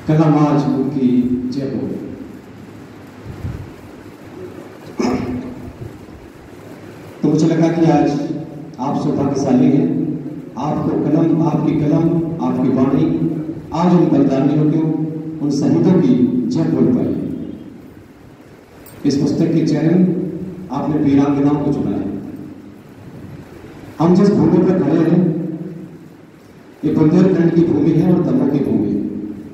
कलम आज उनकी जय हो। तो मुझे लगा कि आज आप सौभाग्यशाली हैं, आपको कलम, आपकी कलम, आपकी वाणी आज उन बलिदानियों को, उन शहीदों की जय बोल पाई। इस पुस्तक के चयन आपने वीरांगनाओं को चुना है। हम जिस भूमि पर खड़े हैं ये बुंदेलखंड की भूमि है और दमोह की भूमि है।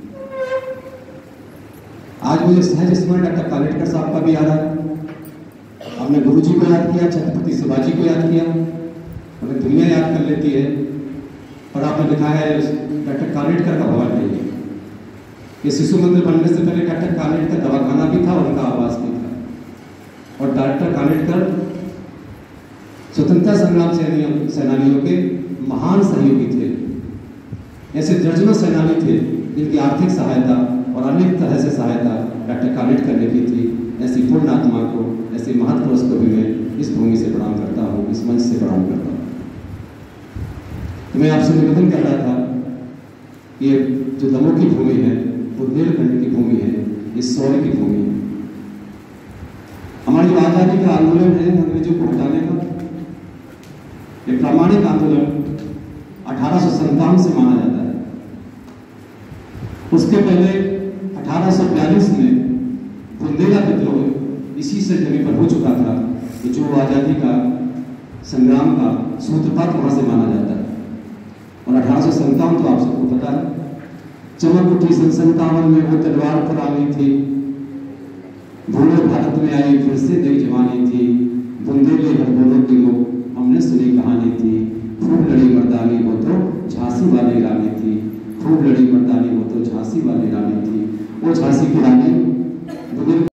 आज मुझे सहज स्मरण डॉक्टर कालेटकर साहब का भी याद आया। हमने गुरु जी को याद किया, छत्रपति शिवाजी को याद किया, हमें दुनिया याद कर लेती है, और आपने लिखा है डॉक्टर कालेटकर का भवन नहीं है। ये शिशु मंदिर बनने से पहले डॉक्टर कालेटकर दवाखाना भी था और उनका आवास भी था। और डॉक्टर कालेटकर स्वतंत्रता संग्राम सेनानियों के महान सहयोगी थे। ऐसे दर्जनों सेनानी थे जिनकी आर्थिक सहायता और अनेक तरह से सहायता डॉक्टर कालेटकर ने की थी। ऐसी पूर्ण आत्मा को, ऐसे महत्पुरुष को भी मैं इस भूमि से प्रणाम करता हूँ, इस मंच से प्रणाम करता हूँ। तो मैं आपसे निवेदन कर रहा था, ये जो दमोह की भूमि है, बुंदेलखंड की भूमि है, ये शौर्य की भूमि है। हमारी जो आजादी का आंदोलन है अंग्रेजों को हटाने का, ये प्रामाणिक आंदोलन 1857 से माना जाता है। उसके पहले 1842 में बुंदेला विद्रोह इसी से जगह पर हो चुका था कि जो आजादी का संग्राम का सूत्रपात वहां से माना जाता है। और 1857 तो आप सबको पता है, चमक उठी 57 में वो तलवार पर आई थी, भूले भारत में आई फिर से नई जवानी थी, बुंदेले हरबोलों की वो हमने सुनी कहानी थी, खूब लड़ी मर्दानी वो तो झांसी वाली रानी थी, खूब लड़ी मर्दानी वो तो झांसी वाली रानी थी। वो झांसी की रानी